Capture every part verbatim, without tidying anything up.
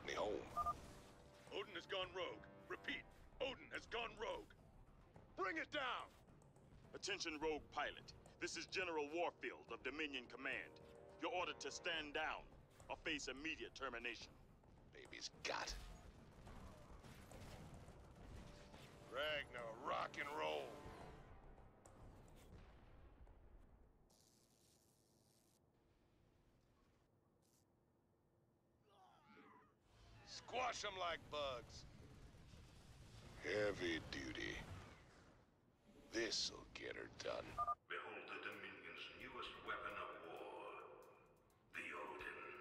me home. Odin has gone rogue. Repeat, Odin has gone rogue. Bring it down! Attention, rogue pilot. This is General Warfield of Dominion Command. You're ordered to stand down or face immediate termination. Baby's got. Ragnar, rock and roll. Squash them like bugs. Heavy duty. This'll get her done. Behold the Dominion's newest weapon of war, the Odin.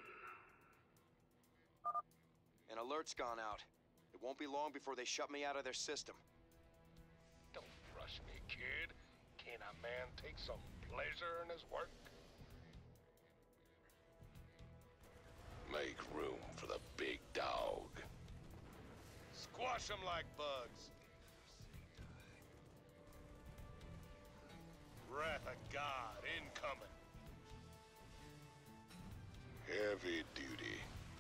An alert's gone out. It won't be long before they shut me out of their system. Don't rush me, kid. Can a man take some pleasure in his work? Make room for the big dog. Squash them like bugs. Wrath of God incoming. Heavy duty.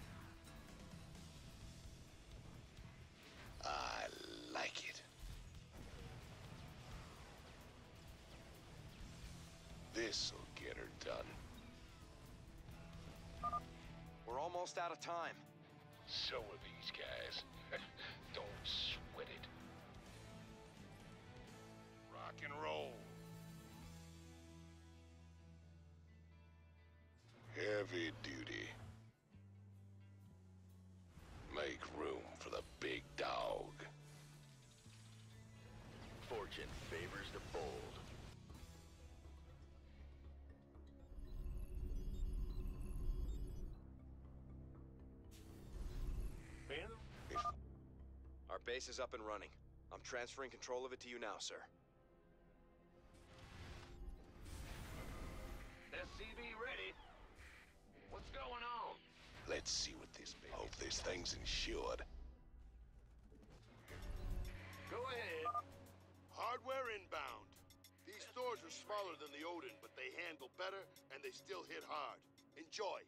I like it. This'll get her done. We're almost out of time. So are these guys. Don't sweat it. Rock and roll. Heavy duty. Make room for the big dog. Fortune favors the bold. Ben? Our base is up and running. I'm transferring control of it to you now, sir. S C V ready. What's going on? Let's see what this baby. Hope this thing's insured. Go ahead. Hardware inbound. These stores are smaller than the Odin, but they handle better and they still hit hard. Enjoy.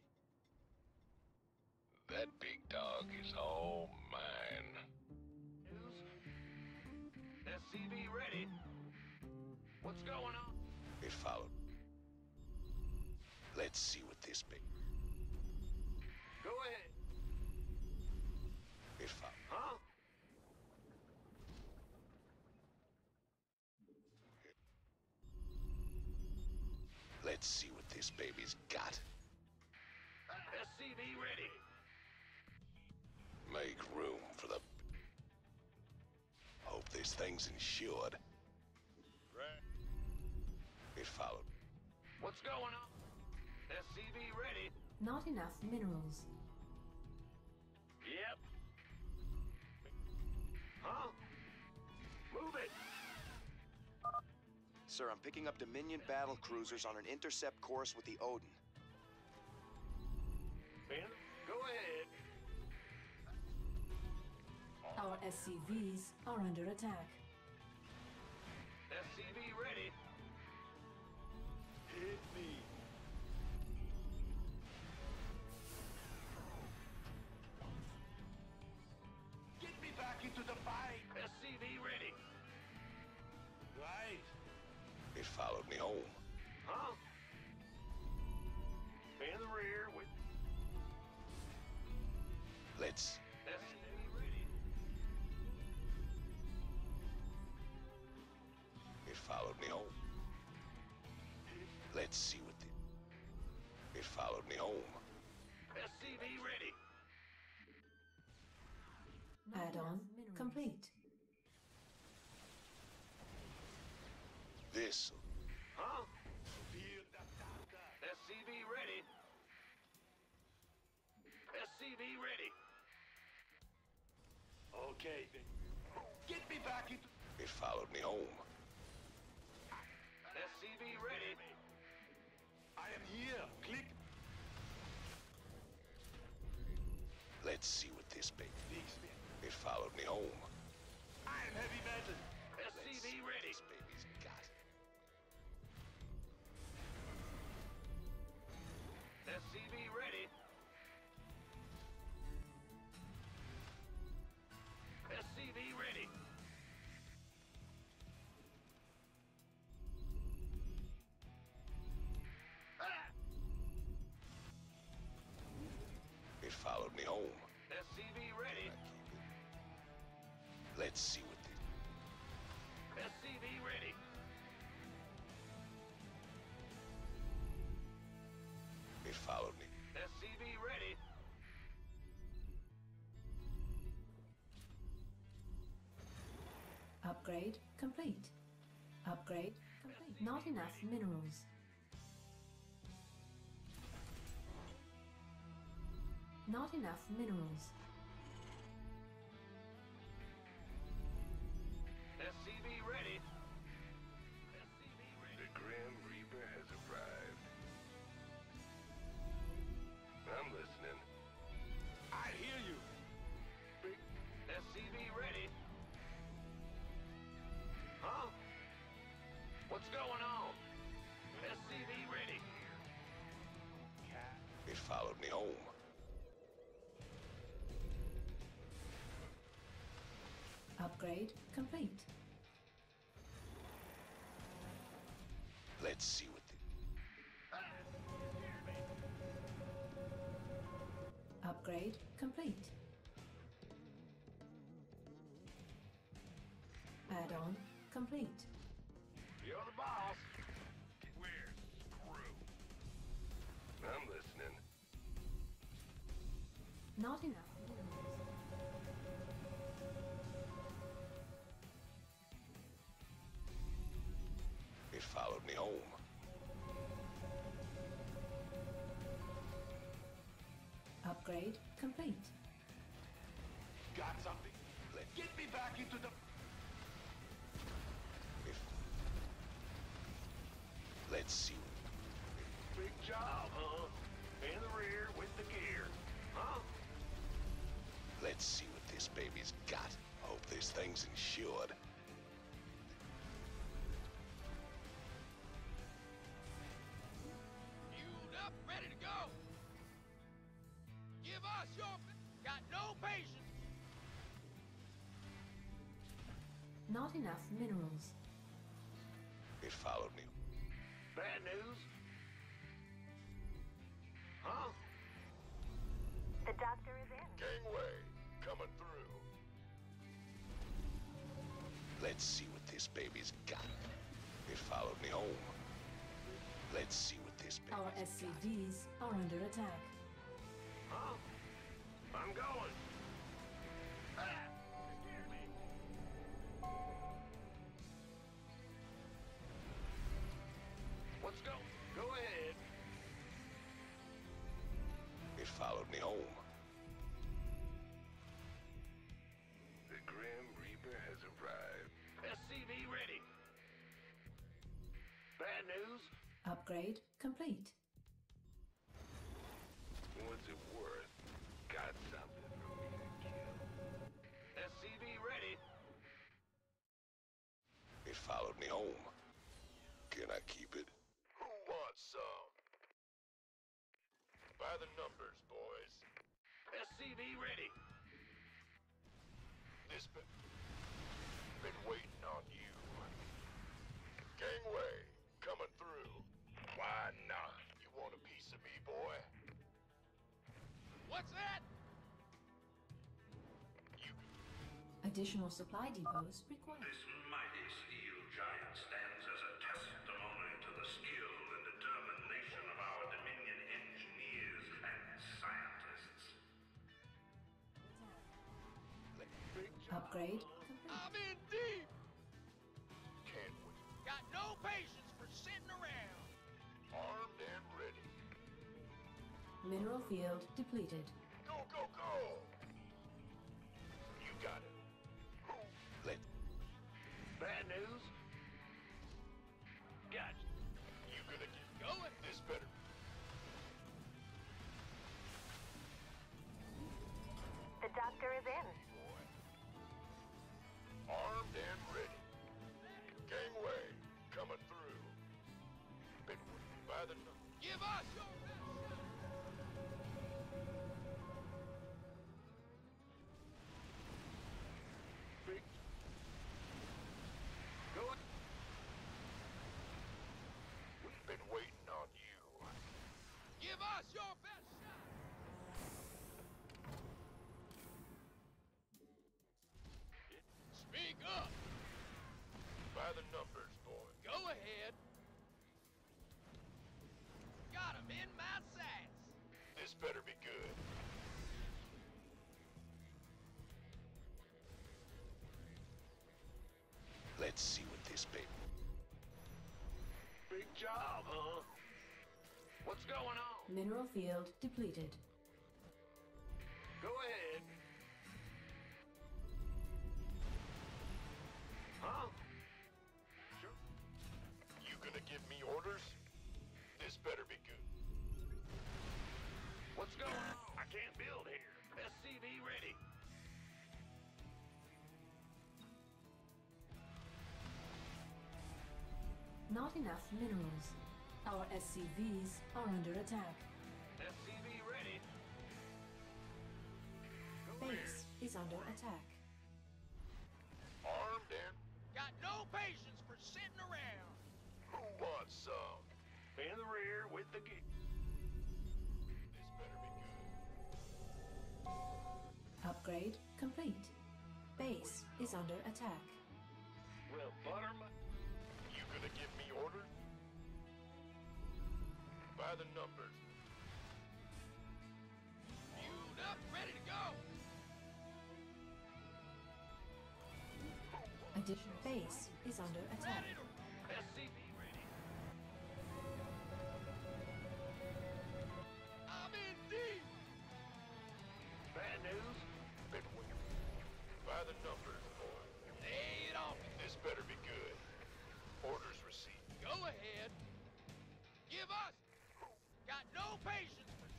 That big dog is all mine. News? S C V ready. What's going on? It followed. Let's see what this baby. Go ahead. It followed. Huh? Let's see what this baby's got. S C V ready. Make room for the... Hope this thing's insured. Right. It followed. What's going on? S C V ready. Not enough minerals. Yep. Huh? Move it. Sir, I'm picking up Dominion battle cruisers on an intercept course with the Odin. Ben, go ahead. Our S C Vs are under attack. S C V ready. Hit me. Get me back into the fight. S C V ready. Right. It followed me home. Huh? In the rear with Let's... S C V ready. It followed me home. Let's see what the... It followed me home. S C V ready. Add-on complete. This... Huh? S C V ready. S C V ready. Okay, then. Get me back into It followed me home. S C V ready. I am here. Click. Let's see what this baby... It followed me home. I am heavy metal. S C V ready. This baby's got... S C V ready. Let's see what this... S C V ready. It followed me. S C V ready. Upgrade complete. Upgrade complete. Not enough minerals. Not enough minerals. S C V ready. S C V ready. The Grim Reaper has arrived. I'm listening. I hear you. Big S C V ready. Huh? What's going on? S C V ready. It followed me home. Upgrade complete. Let's see what the... Upgrade complete. Add-on complete. You're the boss. Where's Screw? I'm listening. Not enough minerals. It followed me home. Upgrade complete. Got something. Let... Get me back into the... It... Let's see. Big job, huh? In the rear with the gear. Huh? Let's see what this baby's got. Hope this thing's insured. Fueled up, ready to go. Give us your... Got no patience. Not enough minerals. It followed me. Bad news? Huh? The doctor is in. Gangway, coming through. Let's see what this baby's got. It followed me home. Let's see what this baby's Our S C Vs are under attack. Huh? I'm going. Ah! Scared me. Let's go. Go ahead. It followed me home. The Grim Reaper has arrived. S C V ready. Bad news? Upgrade complete. What's it worth? Got something for me to kill. S C V ready. It followed me home. Can I keep it? Who wants some? By the numbers, boys. S C V ready. This been, been waiting on you. Gangway, coming through. Why not? You want a piece of me, boy? What's that? You Additional supply depots required. This mighty steel giant stands as a testimony to the skill and determination of our Dominion engineers and scientists. Upgrade. I'm in deep. can't wait. Got no patience for sitting around. Armed and ready. Mineral field depleted. Go, go, go! You got it. Who? Let... Bad news? Got you. You gonna get Going. this better? The doctor is in. Boy. Armed and ready. Gangway, coming through. Been waiting by the numbers. Give us your best shot. Big. Go. We've been waiting on you. Give us your best shot. up! By the numbers, boy. Go ahead. Got him in my sights. This better be good. Let's see what this baby... Big job, huh? What's going on? Mineral field depleted. Go ahead. Huh? Sure. You gonna give me orders? This better be good. What's going on? I can't build here. S C V ready. Not enough minerals. Our S C Vs are under attack. S C V ready. Go Base is under attack. Armed and Got no patience for sitting around. who wants some? In the rear with the gear. This better be good. Upgrade complete. Base is under attack. Well, butter my... You gonna give me orders? By the numbers. Fueled up, ready to go. Addition base is under attack. Ready to... S C V ready. I'm in deep. Bad news? Been waiting. By the numbers, boy. Lay it on me. This better be good. Orders received. Go ahead. Give us. Got no patience for...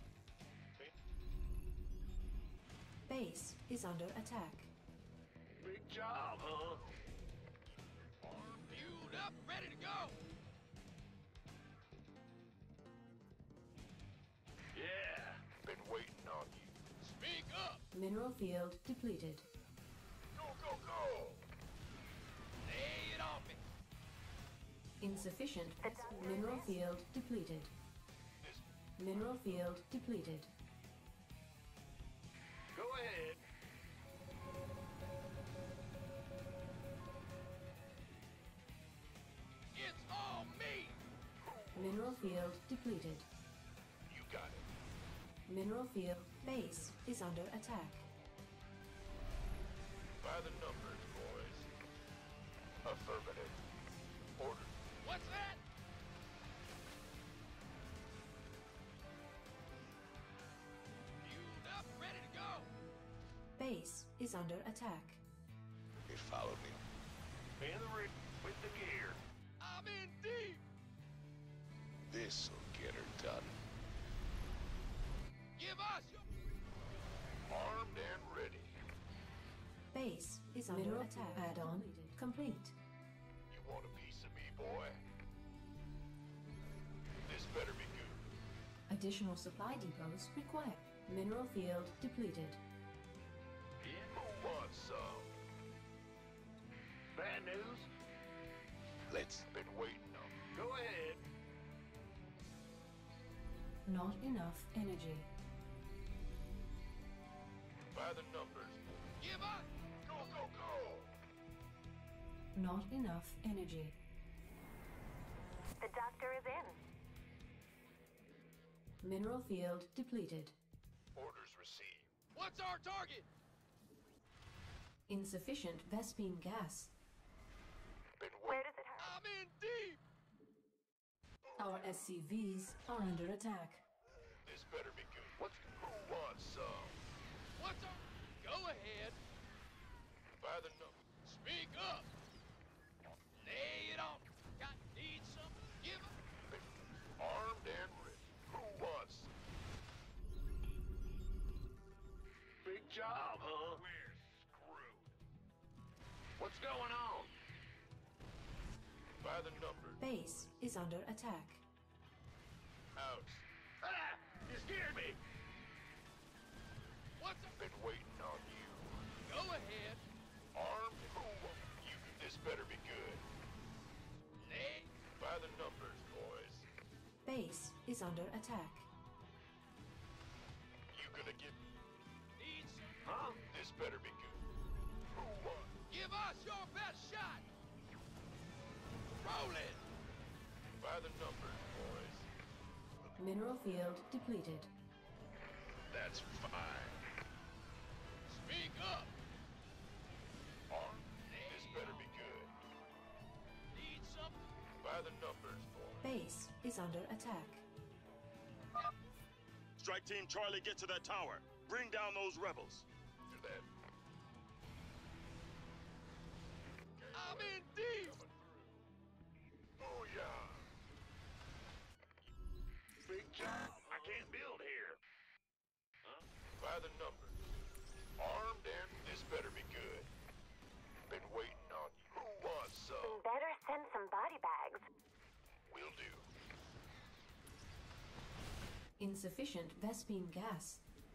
Base is under attack. Big job, huh? Fueled up, ready to go. Yeah. Been waiting on you. Speak up. Mineral field depleted. Go, go, go! Lay it on me. Insufficient. Mineral field depleted. This Mineral field depleted. Go ahead. It's all me. Mineral field depleted. you got it. Mineral field base is under attack. By the numbers, boys. Affirmative. Order. What's that? Fueled up, ready to go. Base is under attack. It followed me. In the rear with the gear. I'm in deep. This'll get her done. Give us your... Armed and ready. Base is under attack. Add-on complete. You want a piece of me, boy? This better be good. Additional supply depots required. Mineral field depleted. Who wants some? Bad news? Let's... Been waiting on. Go ahead. Not enough energy. By the numbers. Give us. Go, go, go! Not enough energy. The doctor is in. Mineral field depleted. Orders received. What's our target? Insufficient Vespine gas. Been Where waiting. does it hurt? I'm in deep. Our S C Vs are under attack. This better be good. What's... Who wants some? What's our... Go ahead. By the numbers. Speak up. Lay it on. Got need some? Give us. Been armed and ready. Who wants? Big job, huh? We're screwed. What's going on? By the numbers. Base is under attack. Ouch. Ah! You scared me. What's up? Been waiting on you. Go ahead. Armed? Who wa- You... This better be good. Lay. By the numbers, boys. Base is under attack. You gonna get... Need some? Huh? This better be good. Who wants? Give us your Roll it! By the numbers, boys. Mineral field depleted. That's fine. Speak up! Or this better be good. Need something? By the numbers, boys. Base is under attack. Strike Team Charlie, get to that tower. Bring down those rebels. Do that. I'm in deep! Booyah! Big job. I can't build here. Huh? By the numbers. Armed and this better be good. Been waiting on you. Who wants some? Better send some body bags. Will do. Insufficient Vespene gas.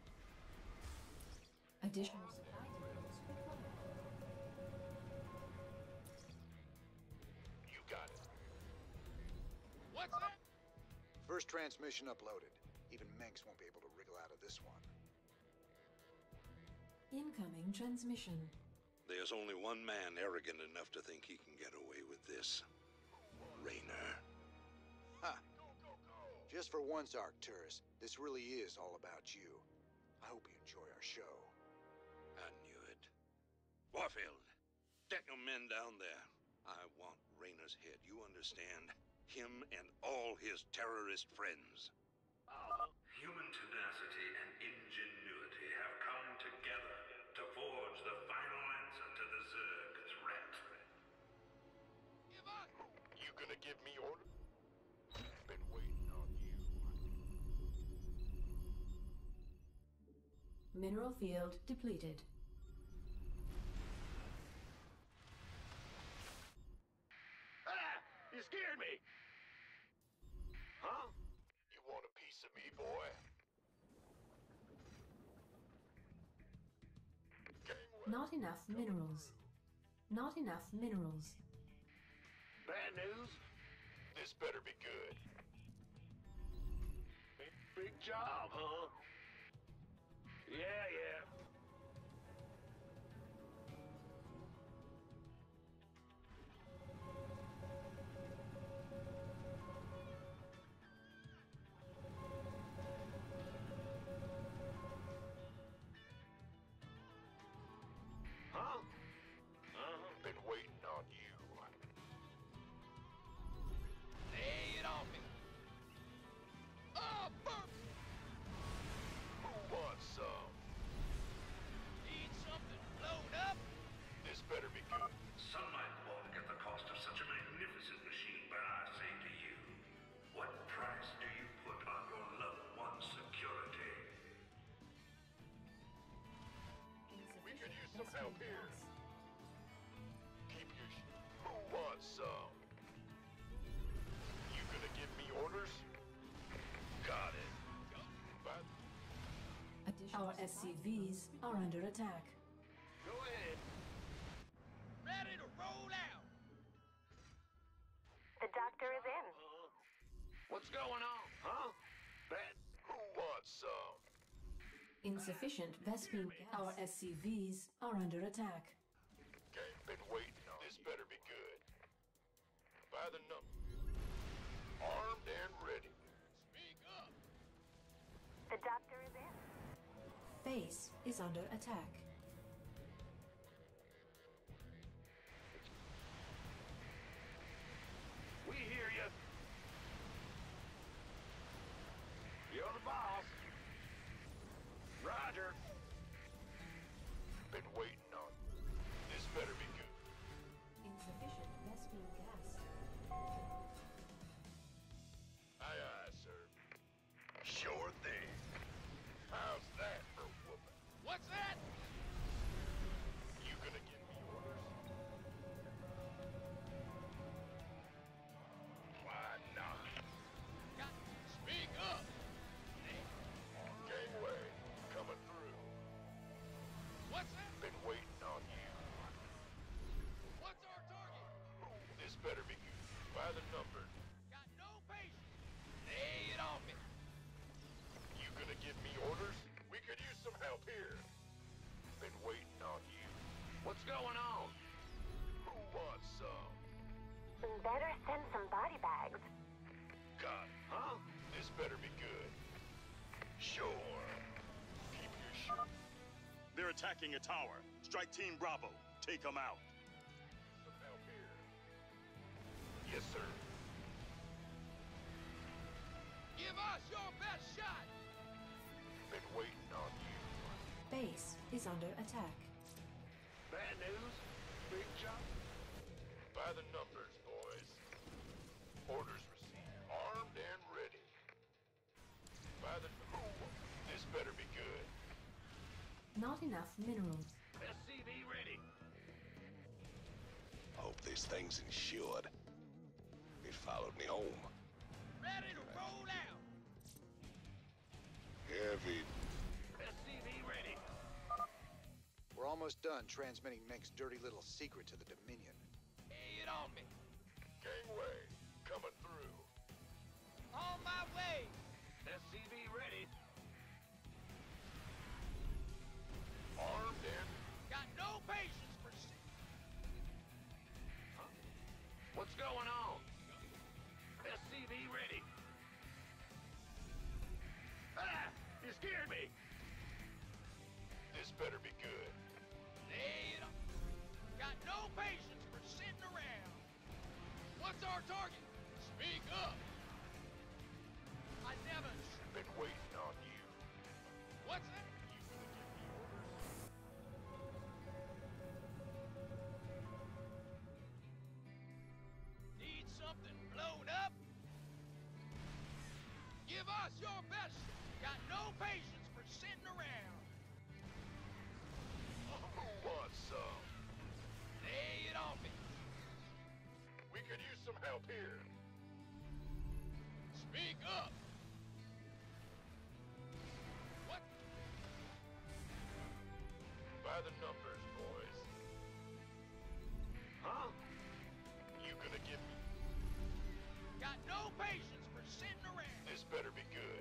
Additional supply depots required. You got it. What's that? First transmission uploaded. Even Mengs won't be able to wriggle out of this one. Incoming transmission. There's only one man arrogant enough to think he can get away with this. Raynor. Ha! Just for once, Arcturus, this really is all about you. I hope you enjoy our show. I knew it. Warfield, get your men down there. I want Raynor's head, you understand? Him and all his terrorist friends. Human tenacity and ingenuity have come together to forge the final answer to the Zerg threat. Give up! You gonna give me orders? Been waiting on you. Mineral field depleted. Ah! You scared me! Huh? You want a piece of me, boy? Gangway. Not enough minerals. Not enough minerals. Bad news? This better be good. Big, big job, huh? Yeah, yeah. Huh? Uh-huh. Been waiting on you. Lay it on me. Oh, burp! Who wants some? Need something blown up? This better be good. Some might balk at the cost of such a magnificent machine, but I say to you, what price do you put on your loved one's security? We could use some help here. Keep your sh- Who wants some? You gonna give me orders? Got it. But Our S C Vs are under attack. Go ahead. ready to roll out. The doctor is in. Uh, what's going on, huh? Bad. Who wants some? Insufficient Vespene gas. Our S C Vs are under attack. Gang been waiting on. This better be good. By the number. Armed and ready. Speak up. The doctor is in. Base is under attack. We hear you. You're the boss. Roger. Been waiting on. This better be good. Insufficient Vespene gas. Aye, aye, sir. Sure thing. How's that for whooping? What's that? You gonna give me orders? Why not? Got speak up. Gangway coming through. What's that? Been waiting on you. What's our target? This better be good. By the numbers. Got no patience. Lay it on me. You gonna give me orders? We could use some help here. Been waiting on you. What's going on? Who wants some? Better send some body bags. Got it, huh? This better be good. Sure. Keep your shirt. They're attacking a tower. Strike Team Bravo. Take them out. Some help here. Yes, sir. Give us your best shot! Been waiting on you. Base is under attack. Bad news? Big job? By the numbers, boys. Orders received. Armed and ready. By the... Ooh, this better be good. Not enough minerals. S C V ready. Hope this thing's insured. It followed me home. Ready to roll out! Heavy. S C V ready. We're almost done transmitting Menk's dirty little secret to the Dominion. Lay it on me. Gangway, coming through. On my way! S C V ready. Armed and... Got no patience for shit. Huh? What's going on? S C V ready. Ah! You scared me! This better be good. Lay it on. Got no patience for sitting around. What's our target? Speak up. I never... Been waiting on you. What's that? Need something blown up? Give us your best. Got no patience for sitting around. Who wants some? Lay it on me. We could use some help here. Speak up. What? By the numbers, boys. Huh? You gonna give me... Got no patience for sitting around. This better be good.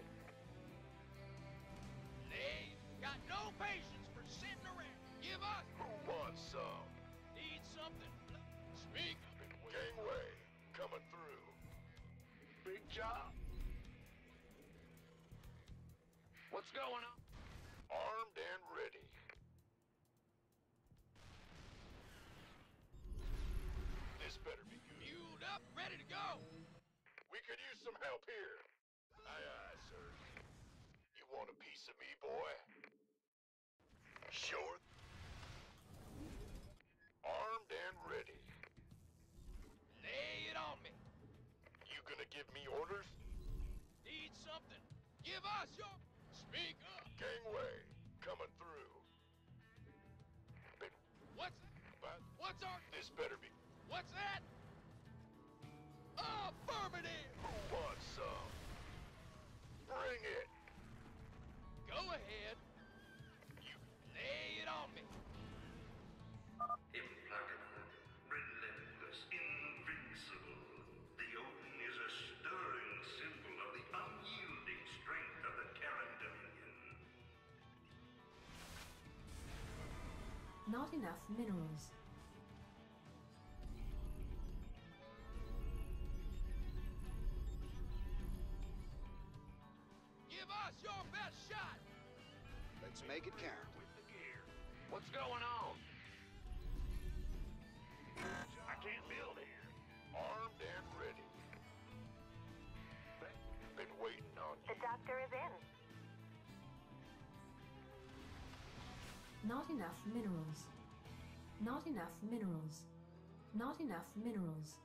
Lay. Got no patience for sitting around. Give us. Who wants some? Need something. bl- Speak. Gangway, coming through. Big job. What's going on? Armed and ready. This better be good. Fueled up, ready to go. We could use some help here. Aye, aye, sir. You want a piece of me, boy? Sure. Armed and ready. Lay it on me. You gonna give me orders? Need something. Give us your... Speak up. Gangway, coming through. Been What's... about... What's our... This better be... What's that? Affirmative. Who wants some? Bring it. Go ahead. You... Lay it on me. Implacable, relentless, invincible. The Odin is a stirring symbol of the unyielding strength of the Terran Dominion. Not enough minerals. Give us your best shot. Let's make it count. With the gear. What's going on? I can't build here. Armed and ready. Been waiting on you. The doctor is in. Not enough minerals. Not enough minerals. Not enough minerals.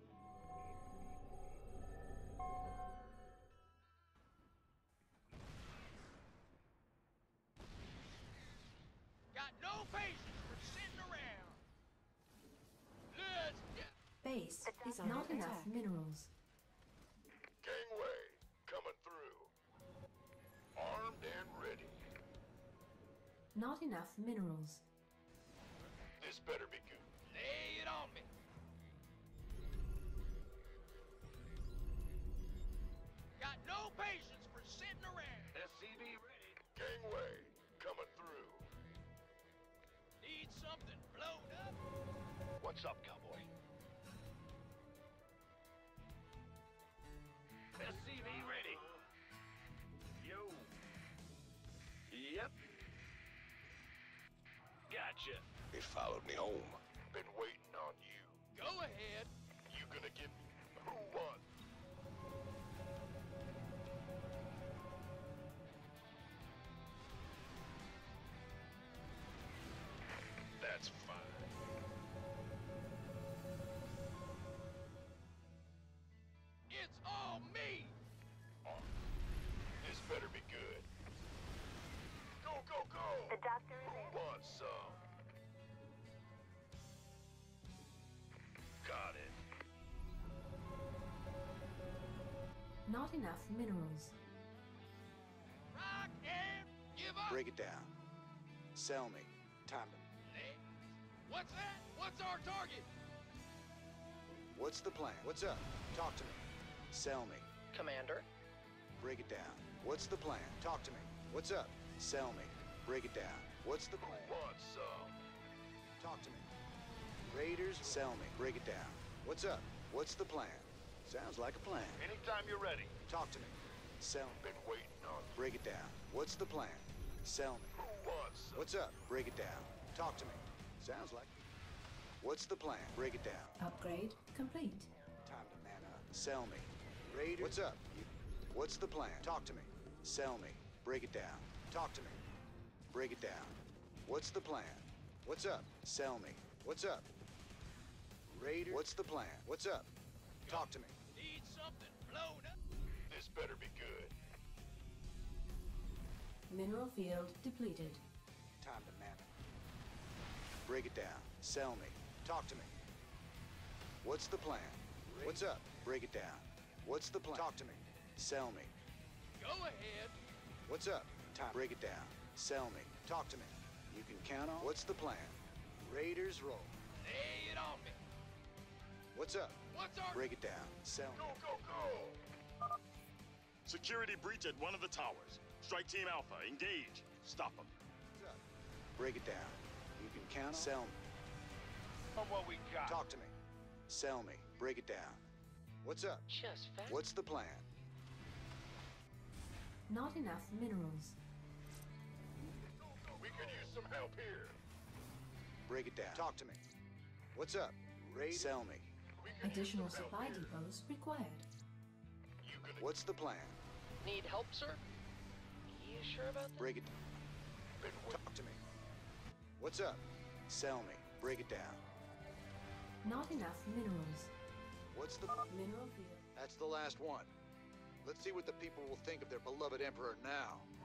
Got no patience for sitting around. Let's get... Base is under not enough minerals. Gangway, coming through. Armed and ready. Not enough minerals. This better be good. Lay it on me. Got no patience for sitting around. S C V ready. Gangway, coming through. Need something blown up. What's up, cowboy? Gotcha. It followed me home. Been waiting on you. Go ahead. You gonna give me who won? That's fine. It's all me. Oh, this better be good. Go, go, go! The doctor is in. Who wants some? Got it. Not enough minerals. Rock and give up. Break it down. Sell me. Time to... Legs. What's that? What's our target? What's the plan? What's up? Talk to me. Sell me. Commander? Break it down. What's the plan? Talk to me. What's up? Sell me. Break it down. What's the plan? Who wants some? Talk to me. Raiders, sell me. Break it down. What's up? What's the plan? Sounds like a plan. Anytime you're ready. Talk to me. Sell me. Been waiting on you. Break it down. What's the plan? Sell me. Who wants some? What's up? Break it down. Talk to me. Sounds like... What's the plan? Break it down. Upgrade complete. Time to man up. Sell me. Raiders. What's up? You... What's the plan? Talk to me. Sell me. Break it down. Talk to me. Break it down. What's the plan? What's up? Sell me. What's up? Raiders. What's the plan? What's up? Talk to me. Need something blown up. This better be good. Mineral field depleted. Time to man up. Break it down. Sell me. Talk to me. What's the plan? What's up? Break it down. What's the plan? Talk to me. Sell me. Go ahead. What's up? Time. Break it down. Sell me. Talk to me. You can count on. What's the plan? Raiders roll. Lay it on me. What's up? What's our... Break it down. Sell me. Go, go, go! Security breach at one of the towers. Strike Team Alpha, engage. Stop them. What's up? Break it down. You can count on. Sell me. On what we got. Talk to me. Sell me. Break it down. What's up? Just fast. What's the plan? Not enough minerals. We could use some help here. Break it down. Talk to me. What's up? Raid. Sell me. We could use Additional some help supply here. depots required. You gonna What's the plan? Need help, sir? You sure about that? Break it. been waiting. Talk to me. What's up? Sell me. Break it down. Not enough minerals. What's the... Mineral field. That's the last one. Let's see what the people will think of their beloved emperor now.